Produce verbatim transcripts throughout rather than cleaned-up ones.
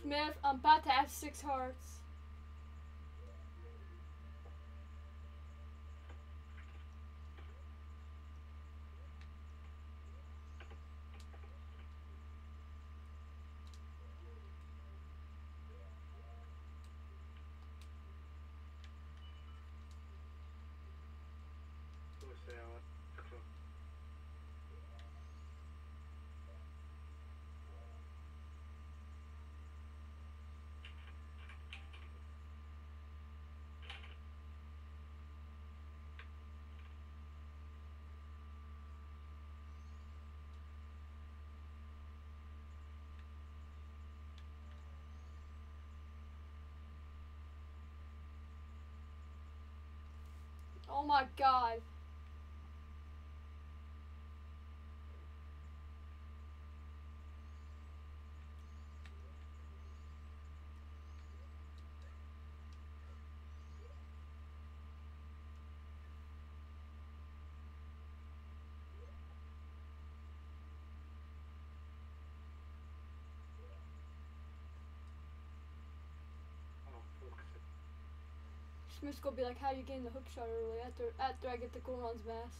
Smith, I'm about to have six hearts. Oh my god. Smith's gonna be like, how you getting the hook shot early after after I get the Goron's mask.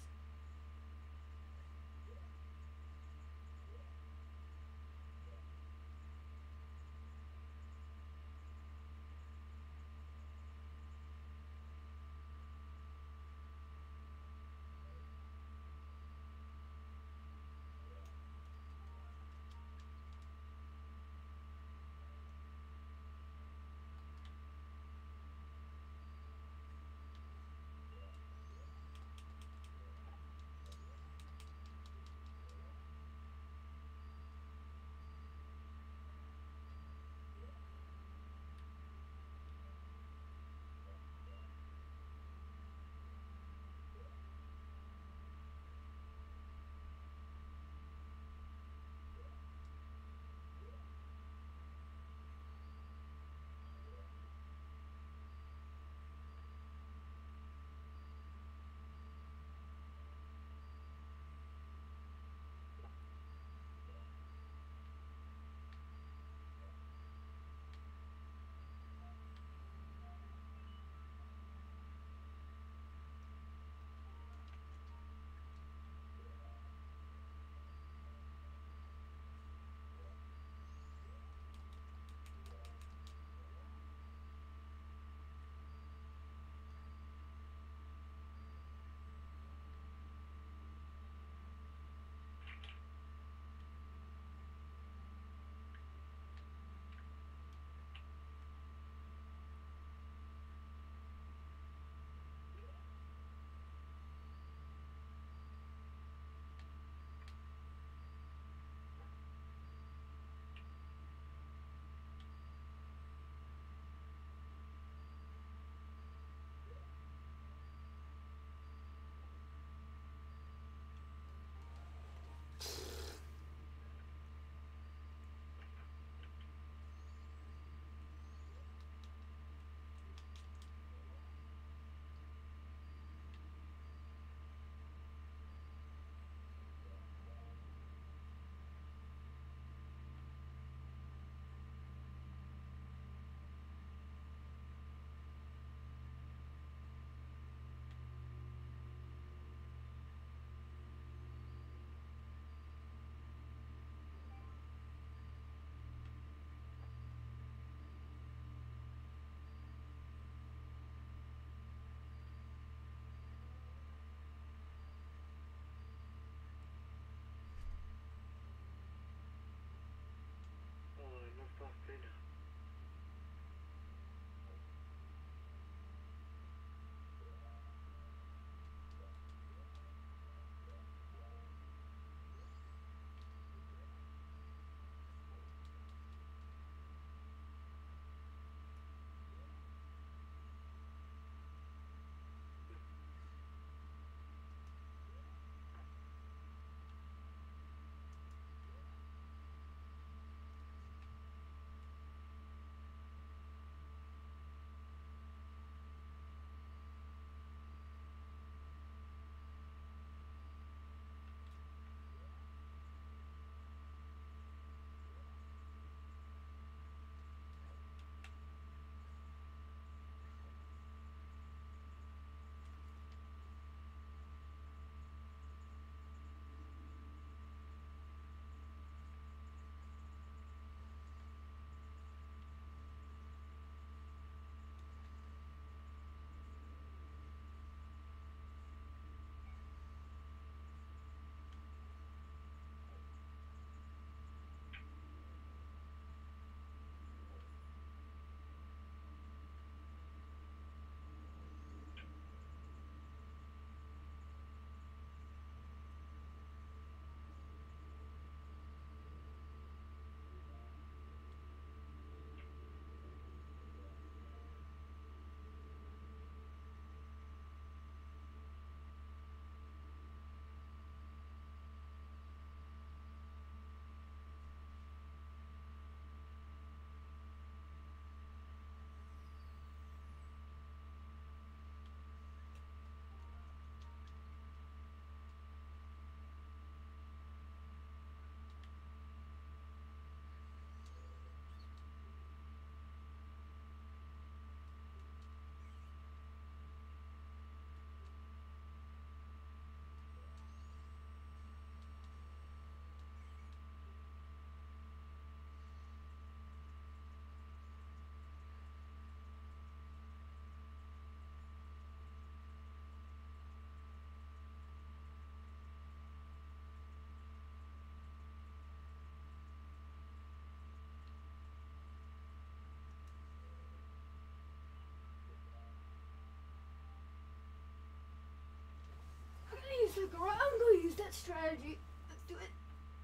strategy. Let's do it.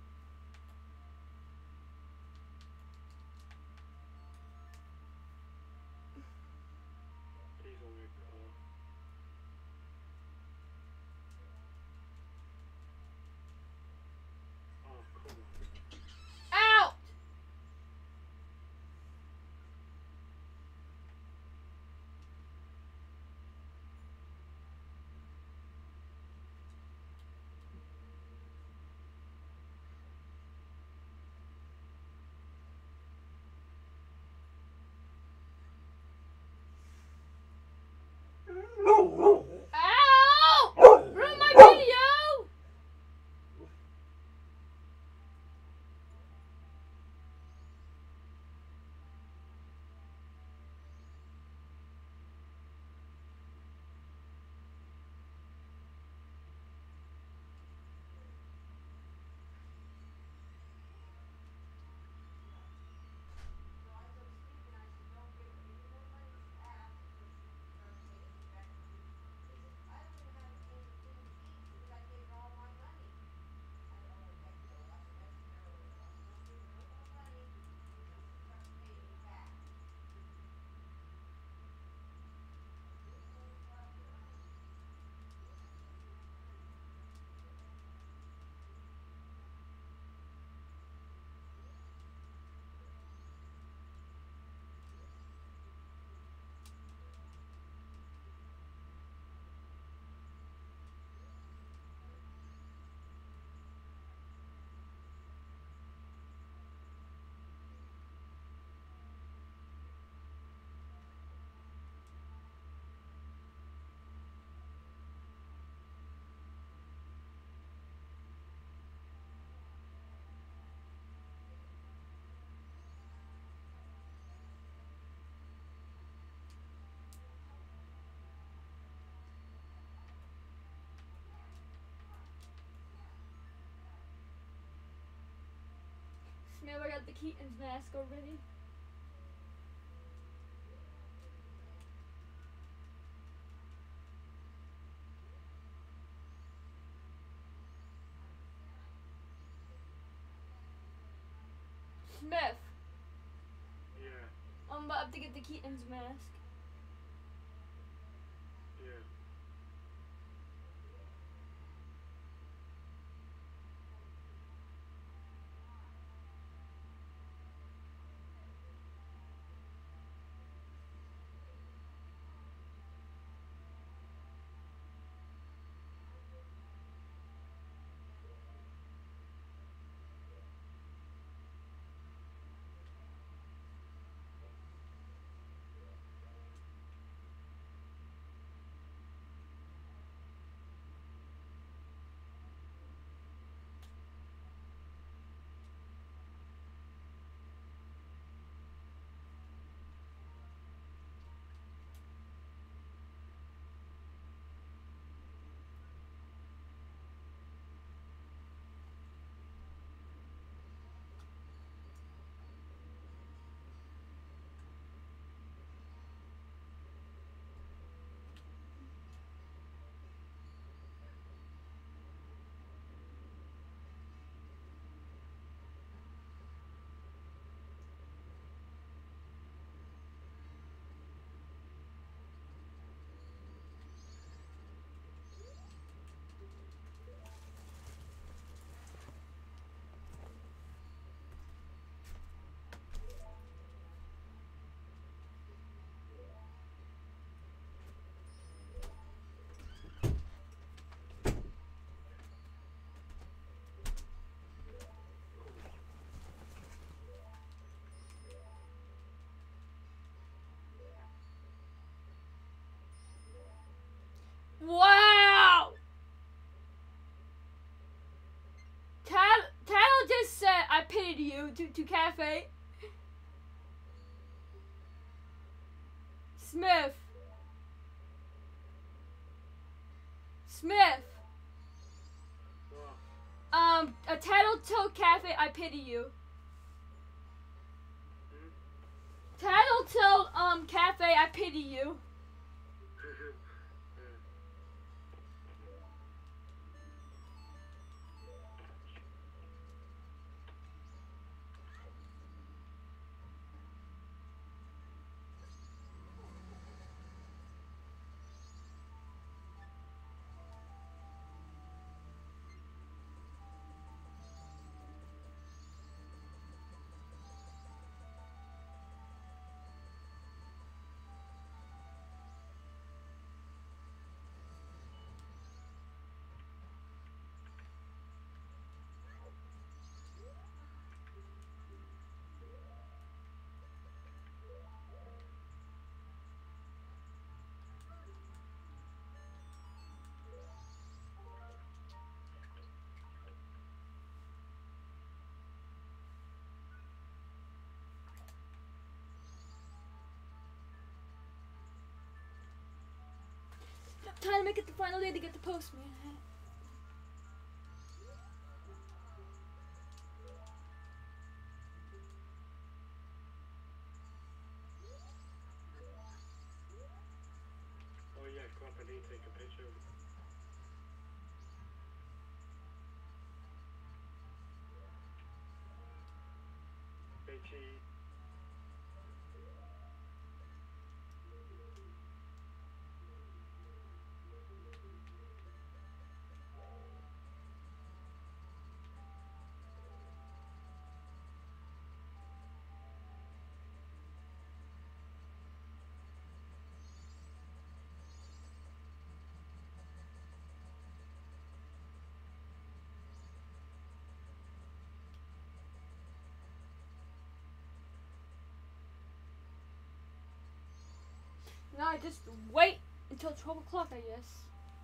He's on your call. Oh, come on. Out! Ow! Ruin my video! Smith, I got the Keaton's mask already. Smith. Yeah. I'm about to get the Keaton's mask. Yeah. Wow! Tyler, Tyler just said, I pitied you to, to Cafe. Smith. Smith. What? Um, a title told Cafe, I pity you. Hmm? Title told, um, Cafe, I pity you. time to make it the final day to get the postman hat. Oh yeah, come up, I need to take a picture of it. Hey, cheese. Now I just wait until twelve o'clock, I guess.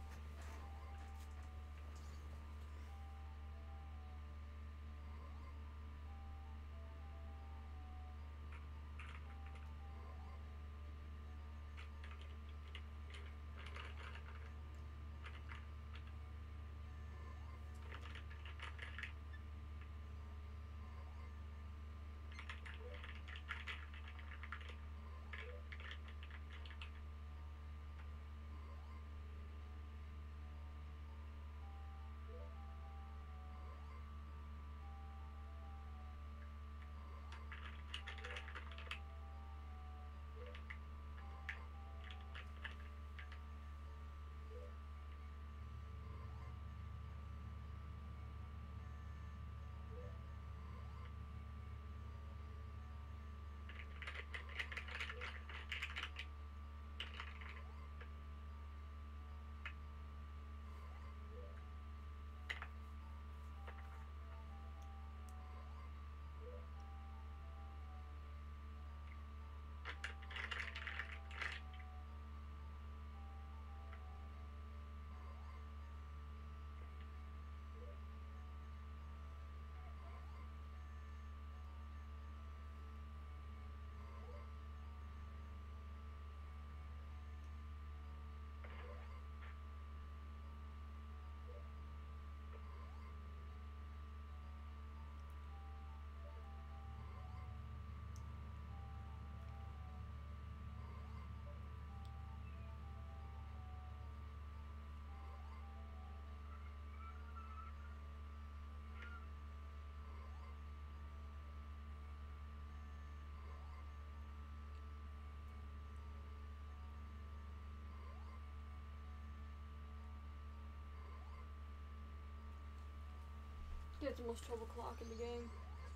Yeah, it's almost twelve o'clock in the game.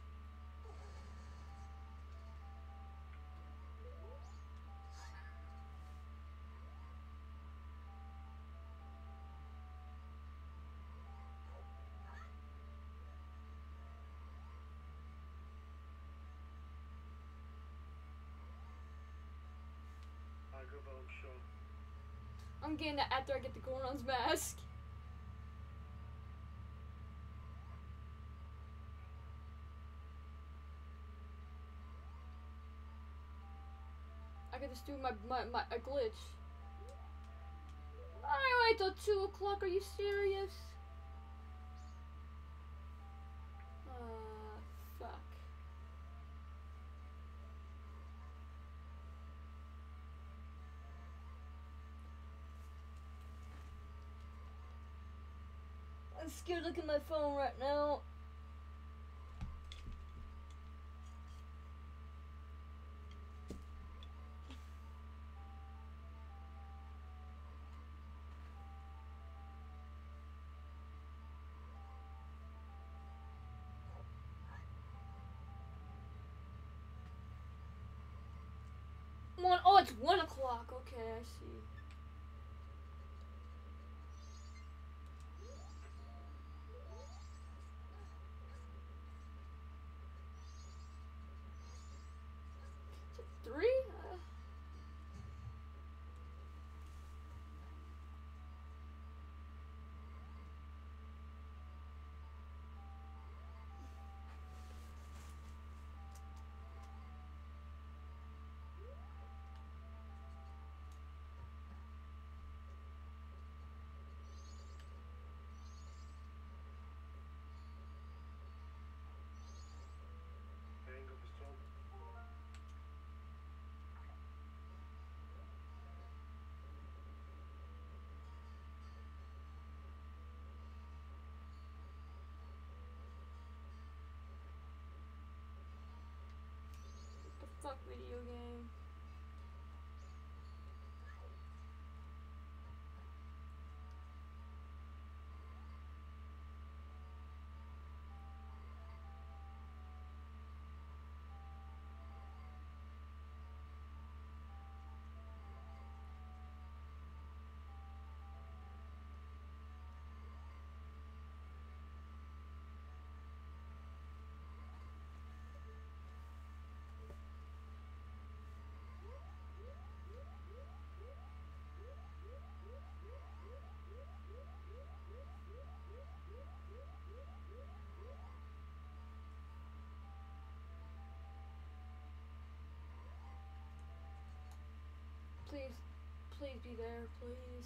I'll go vote, sure. I'm getting that after I get the Goron's mask. I could just do my, my, my a glitch. I wait till two o'clock, are you serious? Uh, fuck. I'm scared to look at my phone right now. One, oh, it's one o'clock. Okay, I see. Is it three? Uh, Please, please be there, please.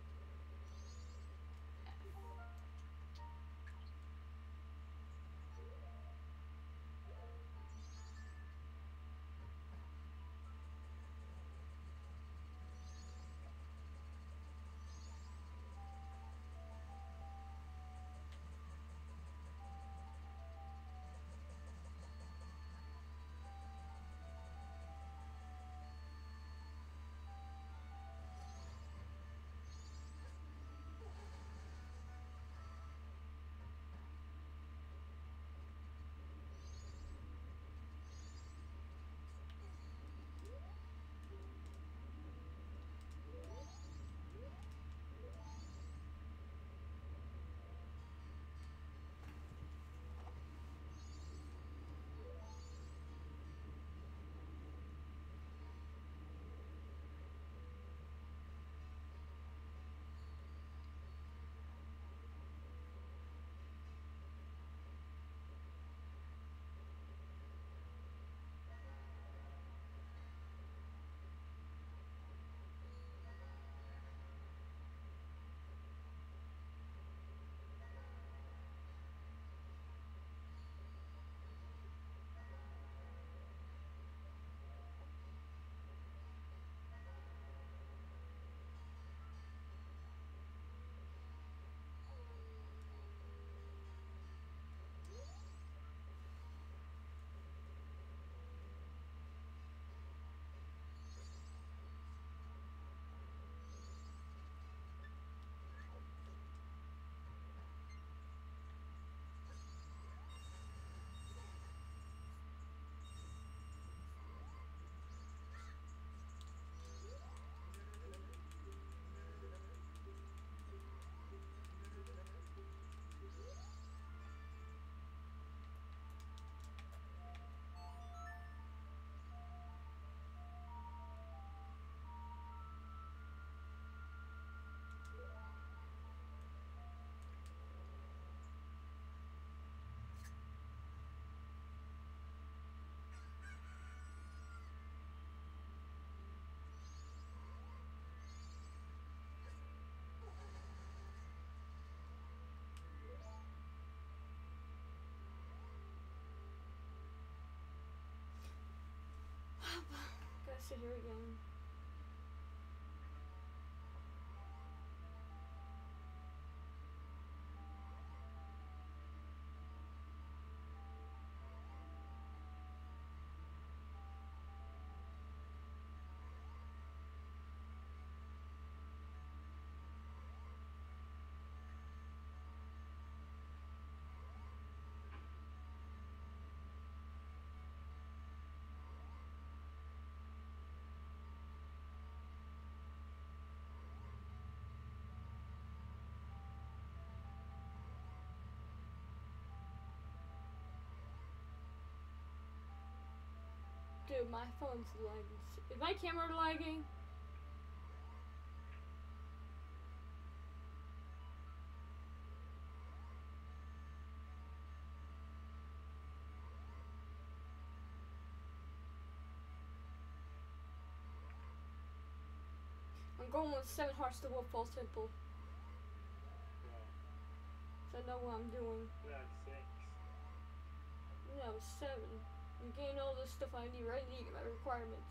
Gotta sit here again. Dude, my phone's lagging. Is my camera lagging? I'm going with Seven Hearts to Wolfball Temple. So I know what I'm doing. That's six. No, seven. I'm getting all this stuff I need right need my requirements.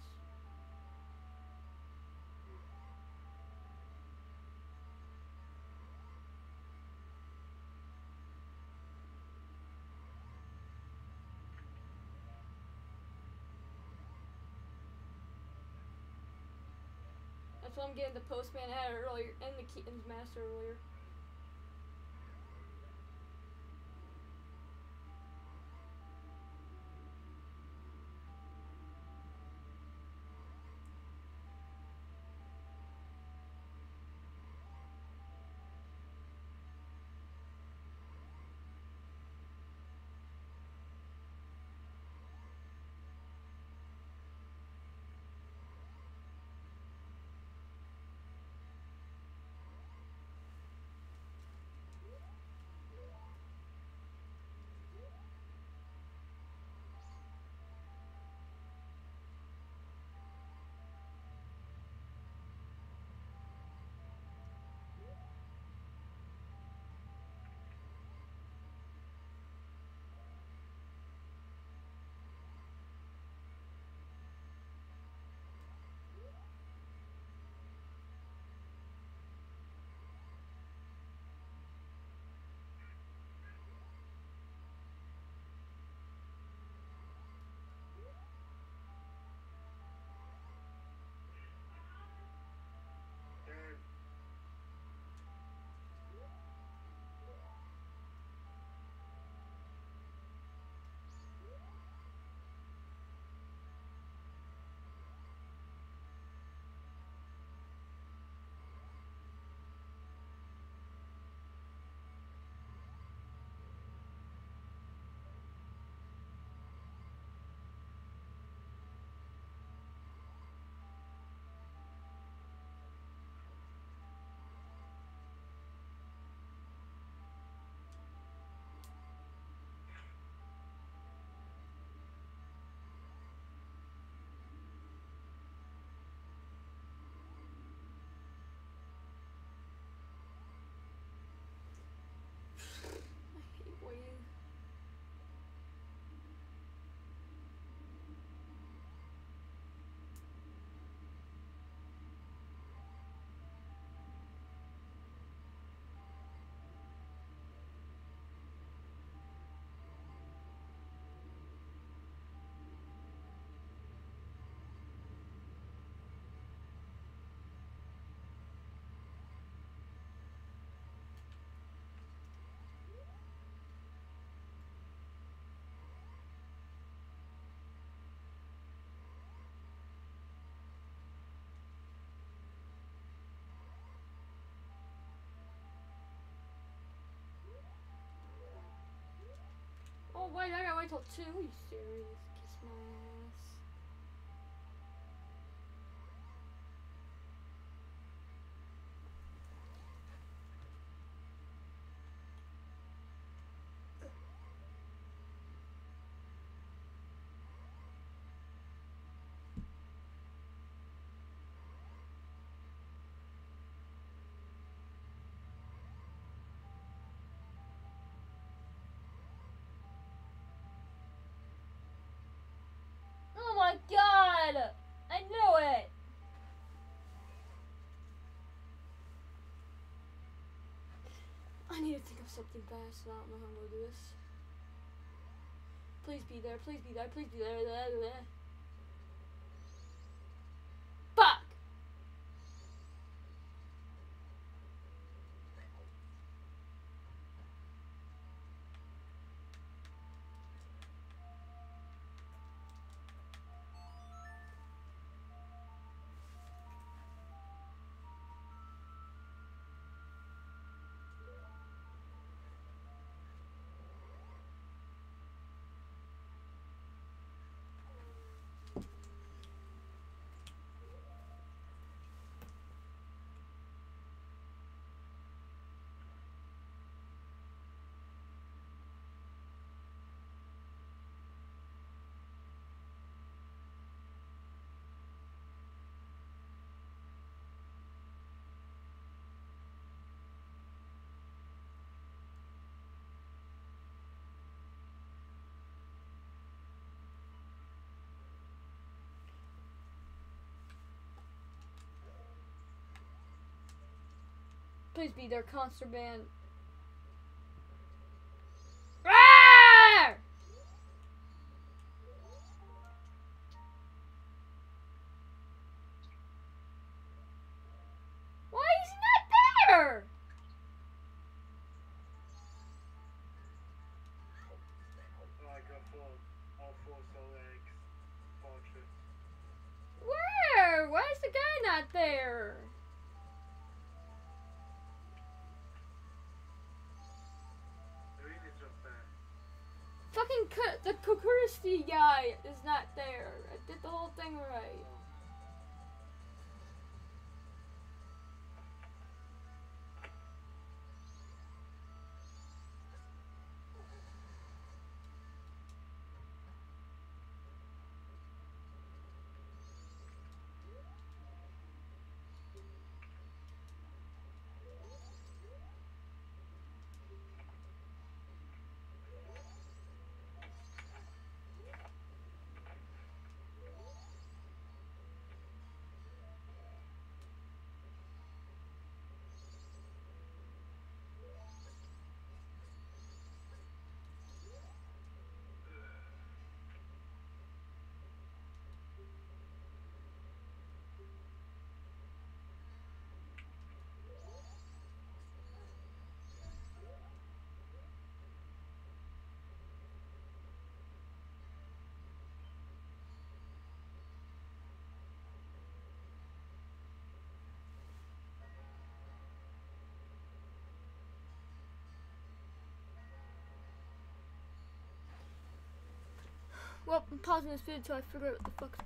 That's why I'm getting the Postman ad earlier and the Keaton's Master earlier. until two. Are you serious? Kiss my ass. Oh my god! I knew it! I need to think of something fast. I don't know how I'm gonna do this. Please be there, please be there, please be there. Blah, blah, blah. Fuck! Please be there, concert band. Ah! Why is he not there? I got four, all four soul eggs, fortress. Where? Why is the guy not there? Arena's up there. Fucking cu- the Kukurusti guy is not there. I did the whole thing right. Well, I'm pausing this video until I figure out what the fuck.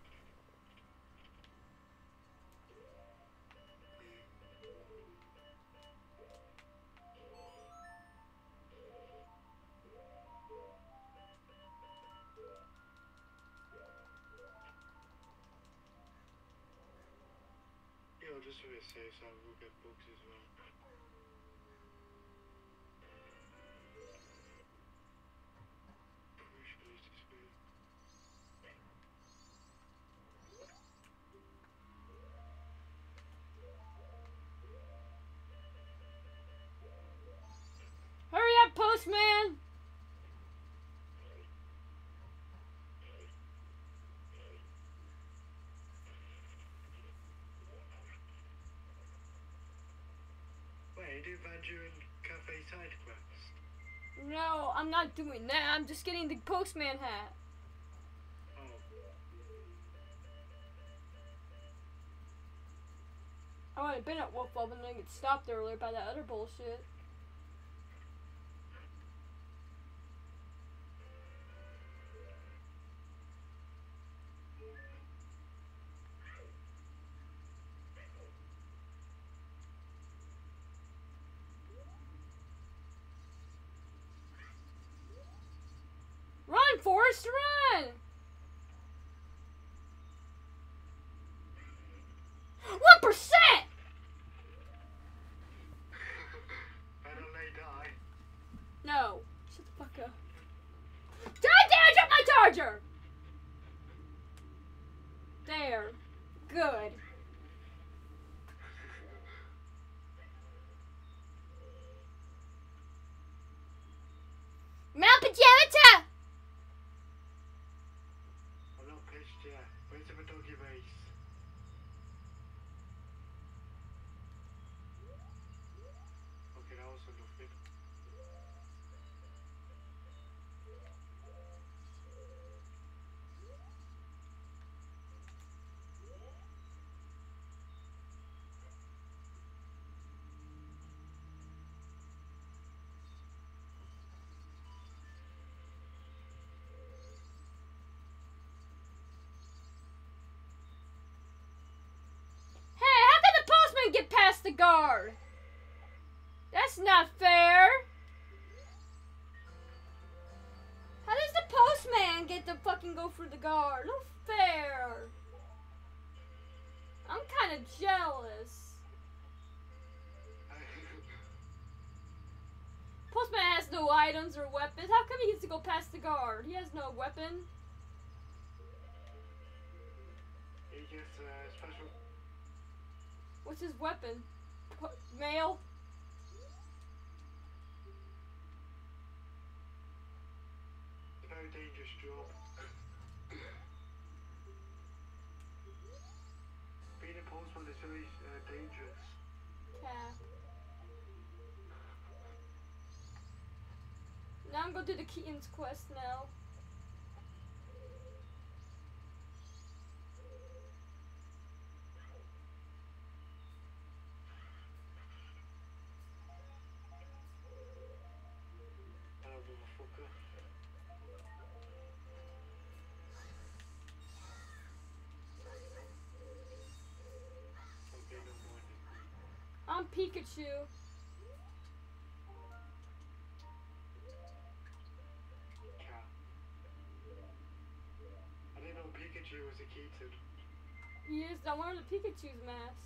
Yeah, I'll just for a safe side, we'll get books as well. Crucial is this weird. Hurry up, postman! Wait, you do Banjo and Cafe side quest? No, I'm not doing that. I'm just getting the postman hat. Oh. I would have been at Wolf Club and then get stopped earlier by that other bullshit. First run! One percent! Better lay die. No. Shut the fuck up. God damn, I dropped my charger! There. Good. Mount Pajamata! I'm not pissed yet. Wait till my doggy race. Okay, that was nothing. Hey, how can the postman get past the guard? That's not fair. How does the postman get to fucking go through the guard? No fair. I'm kind of jealous. Postman has no items or weapons. How come he gets to go past the guard? He has no weapon. He gets a uh, special. What's his weapon? Po- mail? It's a very dangerous job. Being a postman is very uh, dangerous. Yeah. Now I'm going to do the Keaton's quest now. Hello, motherfucker. Okay, no more. I'm Pikachu. Cat. I didn't know Pikachu was a Keaton. He is. I'm wearing the Pikachu's mask.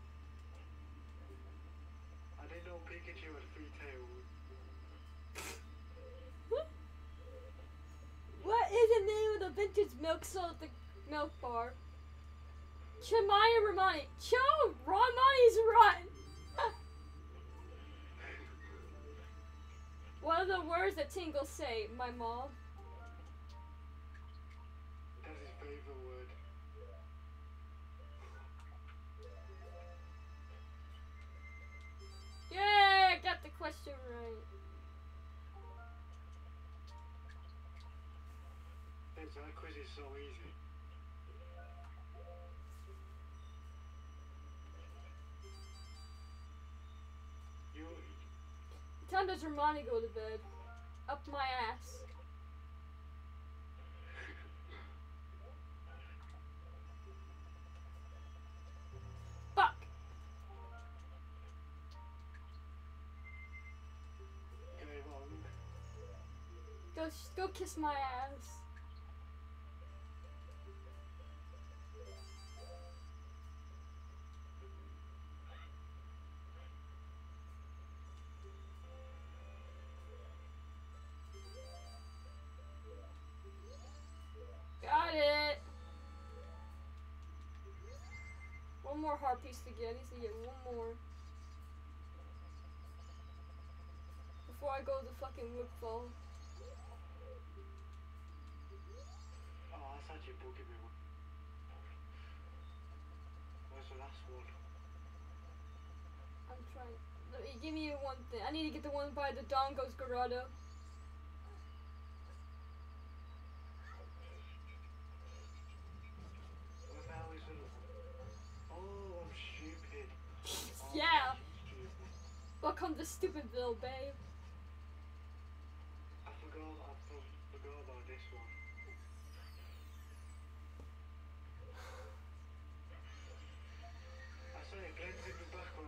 I didn't know Pikachu had three tails. What is the name of the vintage milk sold at the milk bar? Chimaya Romani. Cho Romani's run. What are the words that Tingle say? My mom. That's his favorite word. Yay! I got the question right. Thanks, that quiz is so easy. You, What time does Romani go to bed? Up my ass. Fuck! okay, wrong. Go, sh- go kiss my ass. Got it. One more heart piece to get. I need to get one more. Before I go to fucking Woodfall. Oh, that's actually bugging me. Where's the last one? I'm trying. Let me give me one thing. I need to get the one by the Dongo's Garada. What the hell is it? Oh, I'm stupid. Oh, Yeah. I'm stupid. Welcome to Stupidville, babe. I forgot, I for- forgot about this one. I saw it blends in the background.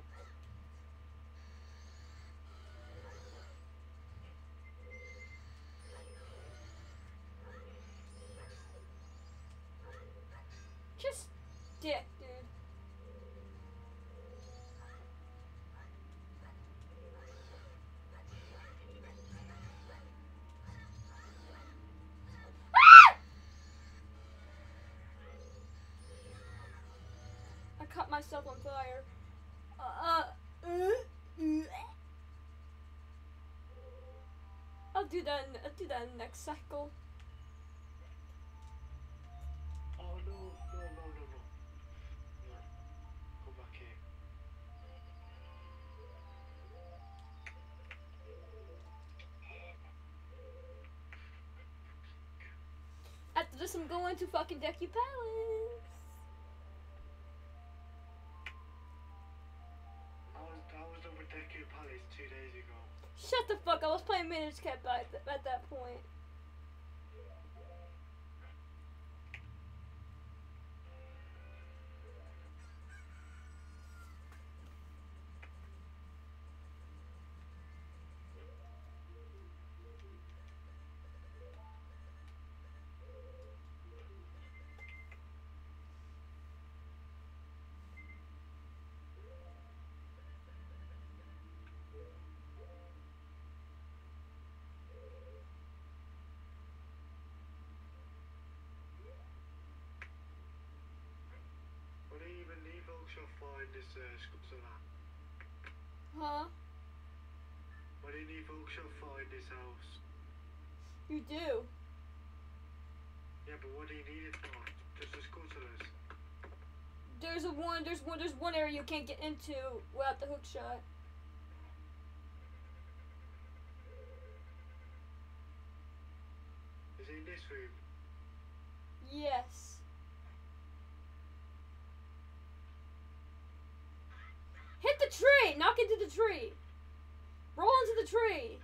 dick, dude. I cut myself on fire. Uh, uh, uh, I'll do that. In, I'll do that in the next cycle. Oh no, no, no, no, no. No. Come back here. After this, I'm going to fucking Deku Palace. I was, I was over Deku Palace two days ago. Shut the fuck up. I was playing Minish Cap at, th at that point. What do you even need folks shall find this uh, sculpture? Huh? What do you need folks shall find this house? You do. Yeah, but what do you need it for? Just the sculptures. There's a one. There's one. There's one area you can't get into without the hook shot. Is it in this room? Yes. Hit the tree! Knock into the tree! Roll into the tree!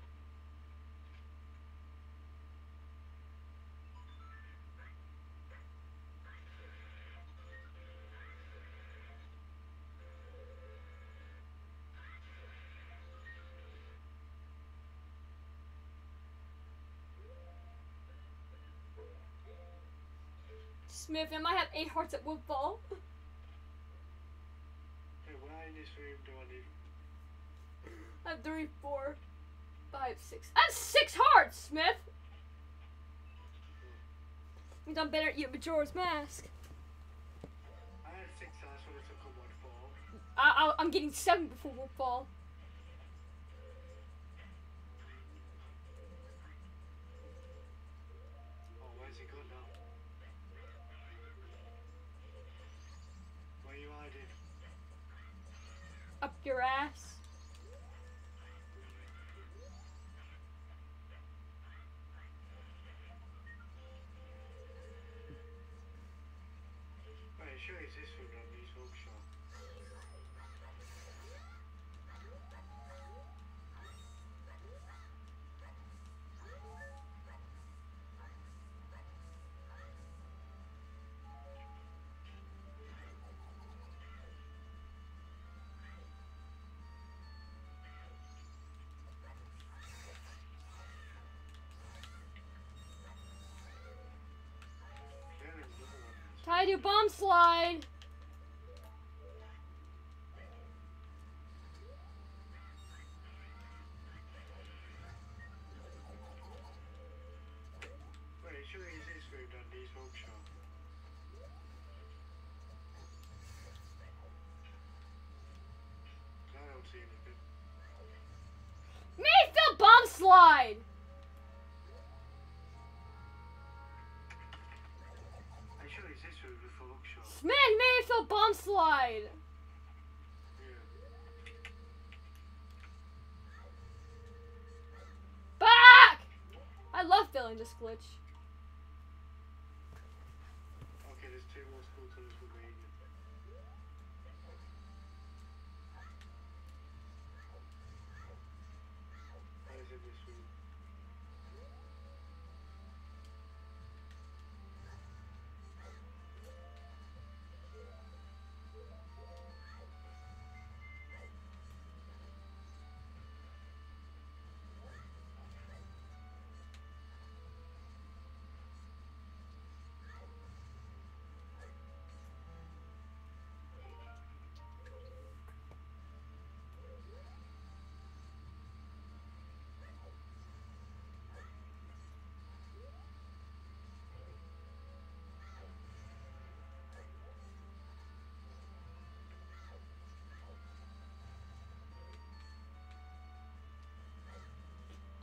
Smith, I might have eight hearts at Woodfall. Hey, where in this room do I need? I have three, four, five, six. I have six hearts, Smith! Means I'm better at you, Majora's Mask. I had six hearts when I took on one fall. I, I, I'm getting seven before Woodfall. Oh, where's he gone now? Where you hiding? Up your ass. Wait, sure it's this room that needs workshop. There is another one. Try to do bomb slide. Wait, sure it's this room that needs workshop. I don't see anything. Mayfield bomb slide. I'm sure it's this room with workshop. Smith, Mayfield bomb slide. Yeah. Back! I love feeling this glitch. Okay, there's two more school tunnels remaining. That is in this room.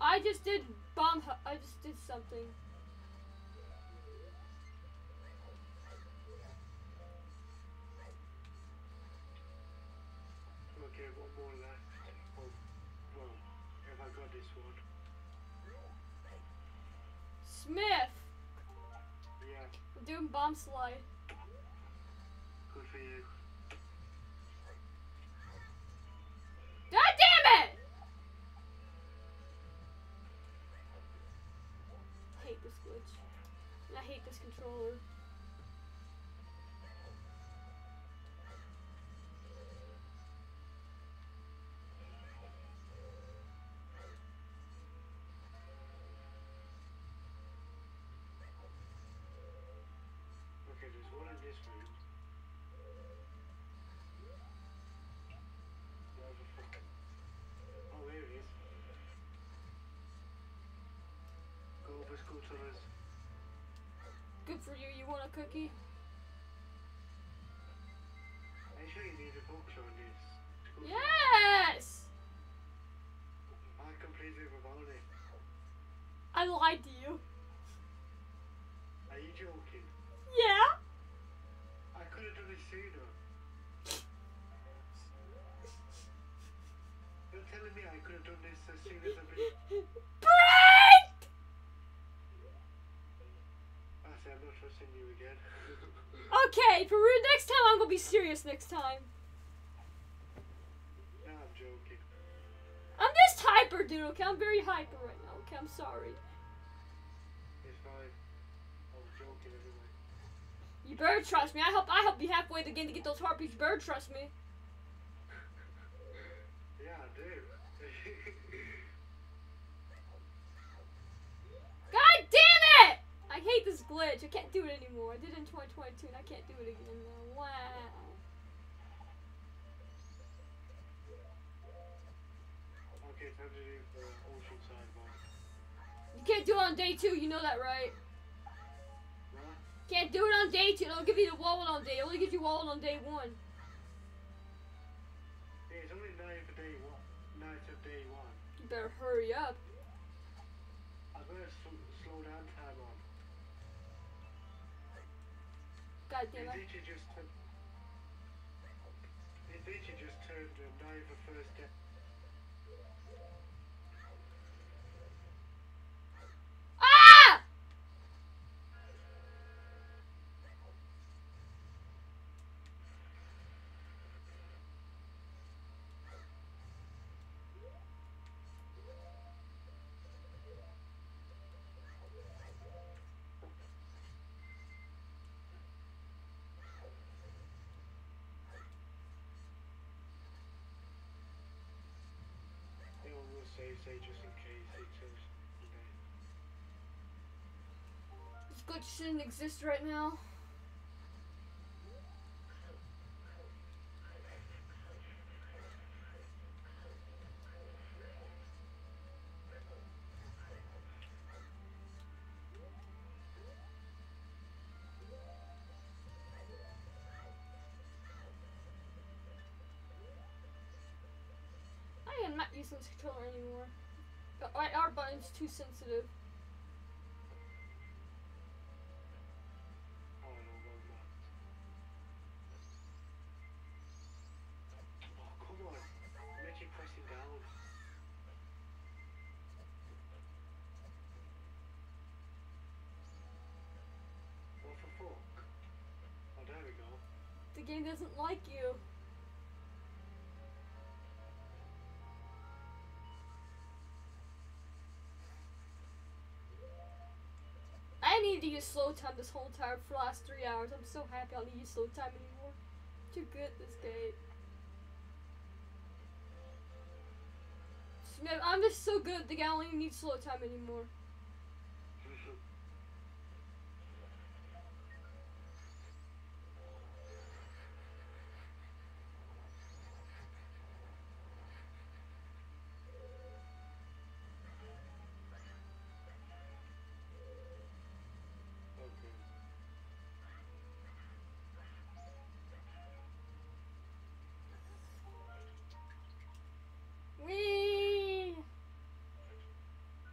I just did bomb. hu- I just did something. Okay, one more left. Oh, well, have I got this one? Smith, Yeah, I'm doing bomb slide. good for you. God damn it! I hate this glitch. And I hate this controller. Okay, there's one in this room. Where the fuck? Oh, here it is. Go over school tunnels. Good for you. You want a cookie? Are you sure you need a focus on this? School Yes! tunnels? I completed it without it. I lied to you. Are you joking? Yeah? I could have done it sooner. You're telling me I could have done this as soon as I've been... Break! I say I'm not trusting you again. Okay, Peru, next time I'm gonna be serious next time. No, I'm joking. I'm just hyper, dude, okay? I'm very hyper right now, okay? I'm sorry. It's fine. I was joking anyway. You better trust me. I help I help you halfway to the game to get those harpies. You better trust me. Yeah, I do. God damn it! I hate this glitch. I can't do it anymore. I did it in twenty twenty-two and I can't do it again now. Wow. Okay, time to do the Oceanside one. You can't do it on day two. You know that, right? What? Can't do it on day two. They'll give you the wallet on day. It only gives you wallet on day one. Yeah, it's only nine for day one. Night of day one. You better hurry up. I better sl slow down time on. God It damn it. literally just turned. It literally just turned uh, nine for first day. Ah! You know, we'll save, say just in case it turns. You know. This glitch shouldn't exist right now. I am not using this controller anymore. The R button's too sensitive. Oh, no, no, no. Oh, come on. Let you press it down. What the fuck? Oh, there we go. The game doesn't like you. I needed to use slow time this whole time for the last three hours. I'm so happy I don't need to use slow time anymore. Too good at this game. Smith, I'm just so good at the game I don't even need slow time anymore. Okay. Whee!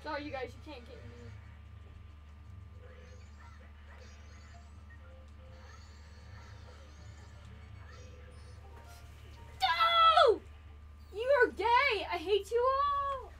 Sorry, you guys, you can't get me. No! You are gay! I hate you all!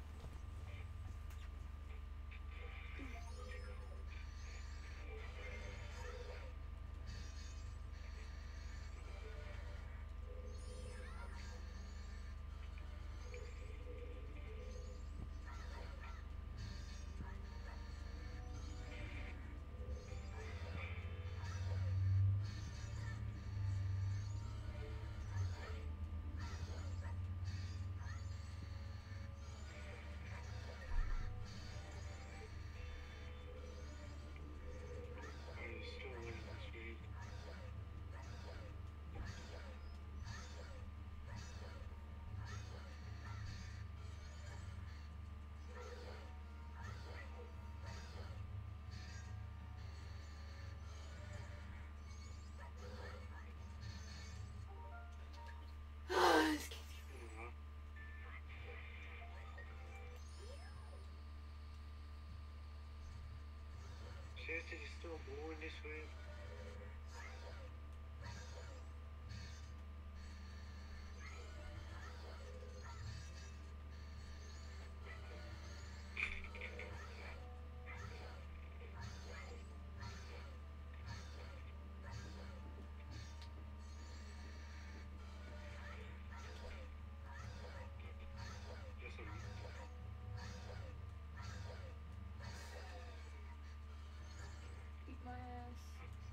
Are you still in this week? Uh-huh. Seriously, you're still born this week? Listen, Eat my ass.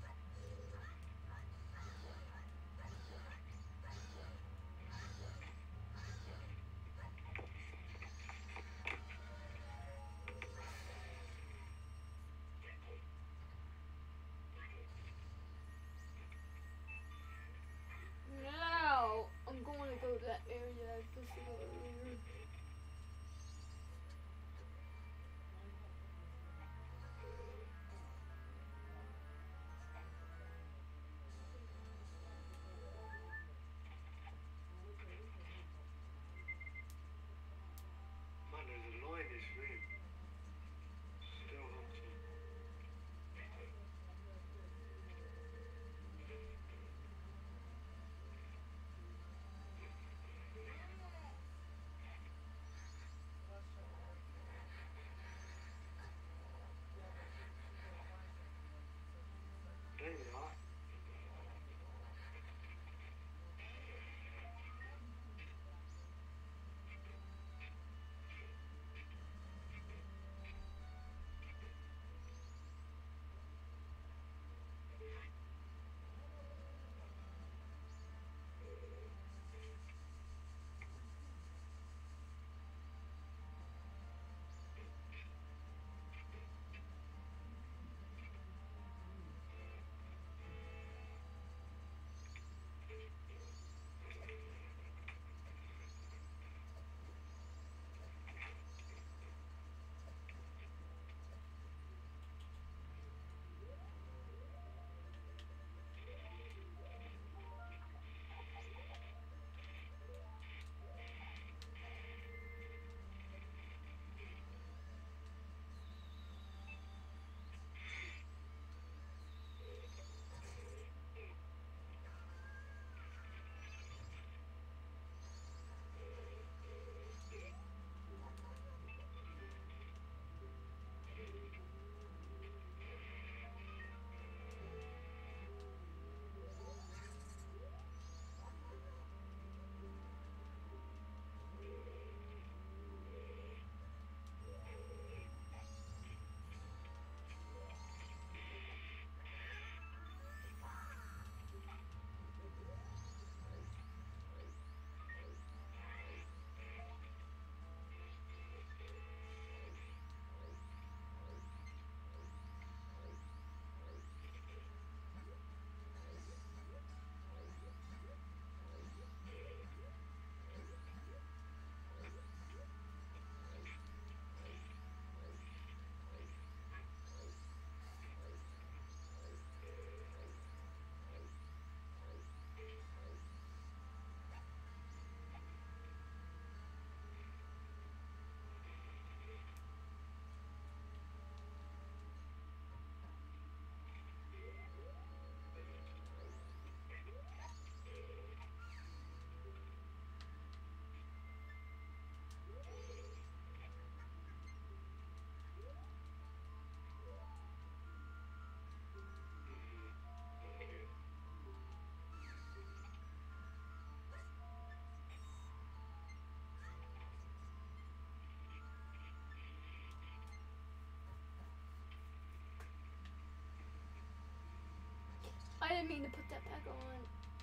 didn't mean to put that back on.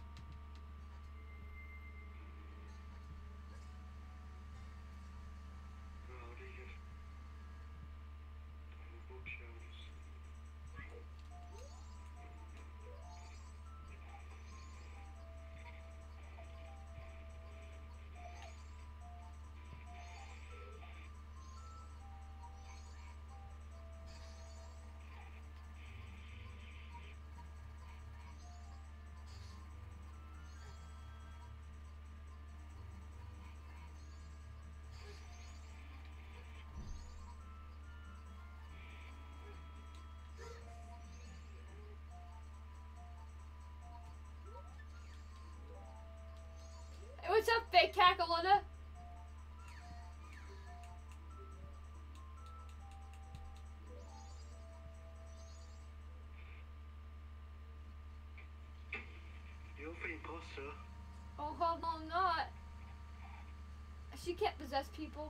No, they just have bookshelves. Hey, what's up, fake Cackaluna? You're the imposter. Oh, hell no, I'm not. She can't possess people.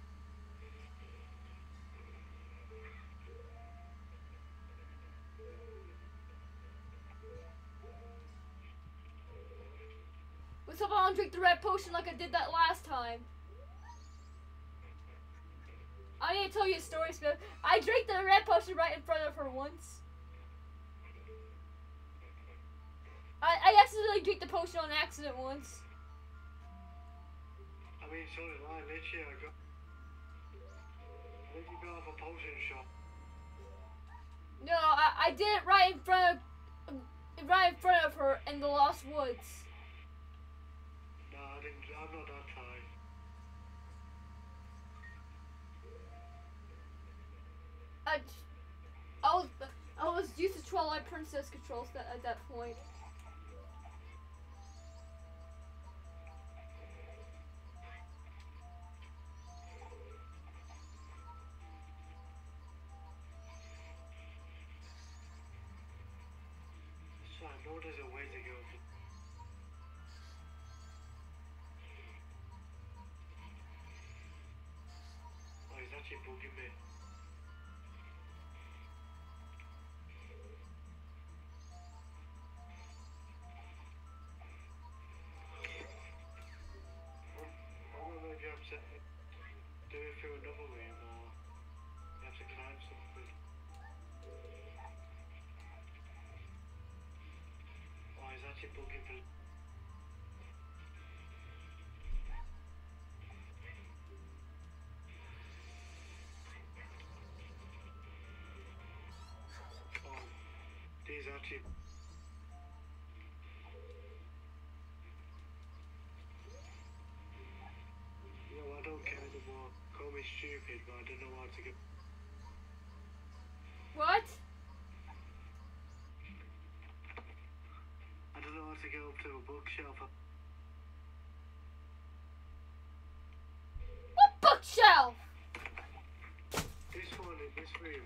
What's up, I don't drink the red potion like I did that last time. I need to tell you a story, Smith. I drank the red potion right in front of her once. I, I accidentally drank the potion on accident once. I mean, so did I. Literally, I got. I think you got off a potion shop. No, I, I did it right in front of, right in front of her in the Lost Woods. No, I didn't. I'm not that high. I, I was I was used to Twilight Princess controls that, at that point. So I know there's a way to go. Oh, he's actually bugging me. I don't know if you have to do it through another room or you have to climb something. Oh, he's actually bugging me. Oh, he's actually. No, I don't care anymore. Call me stupid, but I don't know how to get. What? I don't know how to get up to a bookshelf. What bookshelf? This one in this room.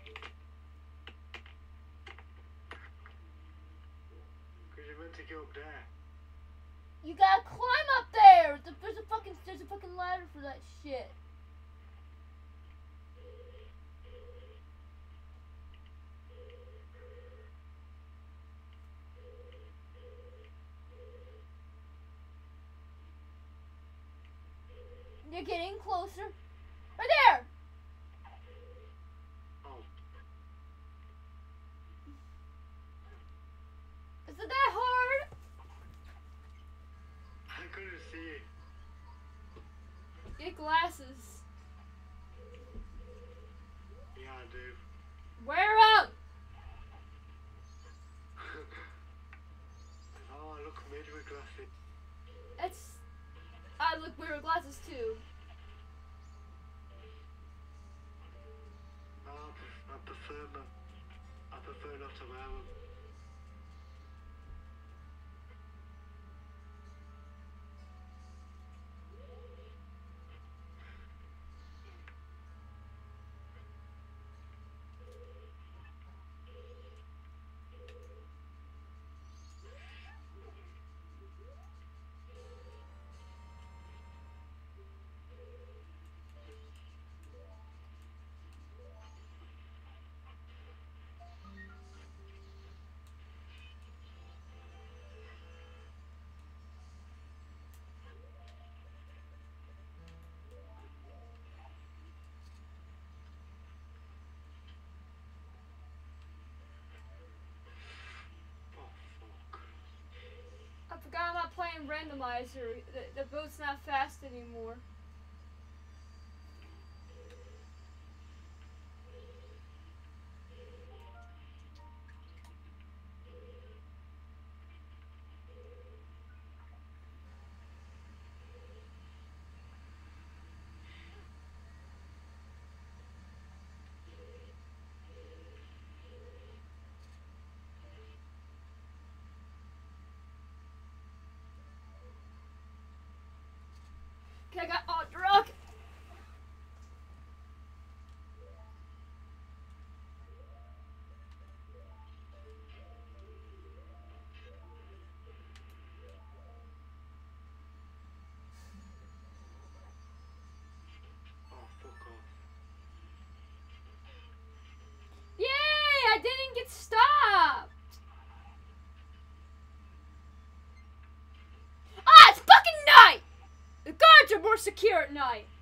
Because you're meant to go up there. You gotta climb up there. There's a- There's a fucking there's a fucking ladder for that shit. You're getting closer. Right there. Oh, Is it that hard? I couldn't see it. Get glasses. Yeah, I do. Wear 'em. Oh, I look made with glasses. It's. I look weird with glasses too. No, I, pref- I prefer not. I prefer not to wear them. playing randomizer. The, the boat's not fast anymore. Okay, I got all drunk. Oh, fuck off. Yay! I didn't get stopped. Ah, it's fucking night. The guards are more secure at night.